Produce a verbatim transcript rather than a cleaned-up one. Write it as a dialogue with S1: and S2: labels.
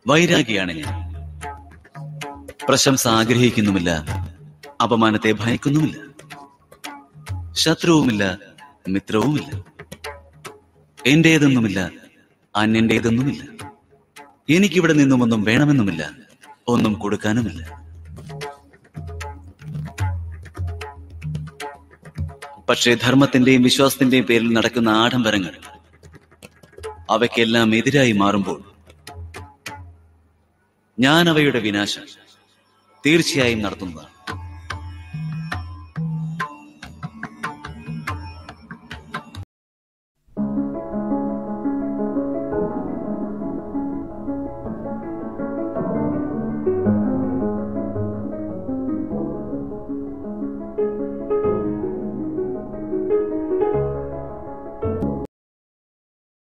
S1: വൈരാഗിയാണ് ഞാൻ. പ്രശംസ ആഗ്രഹിക്കുന്നുമില്ല, അപമാനത്തെ ഭയക്കുന്നുമില്ല. ശത്രുവുമില്ല, മിത്രവുമില്ല. എന്റേതെന്നുമില്ല, അന്യന്റേതെന്നുമില്ല. എനിക്കിവിടെ നിന്നുമൊന്നും വേണമെന്നുമില്ല, ഒന്നും കൊടുക്കാനുമില്ല. പക്ഷേ ധർമ്മത്തിന്റെയും വിശ്വാസത്തിന്റെയും പേരിൽ നടക്കുന്ന ആഡംബരങ്ങൾ അവയ്ക്കെല്ലാം എതിരായി മാറുമ്പോൾ ഞാൻ അവയുടെ വിനാശം തീർച്ചയായും നടത്തുന്നതാണ്.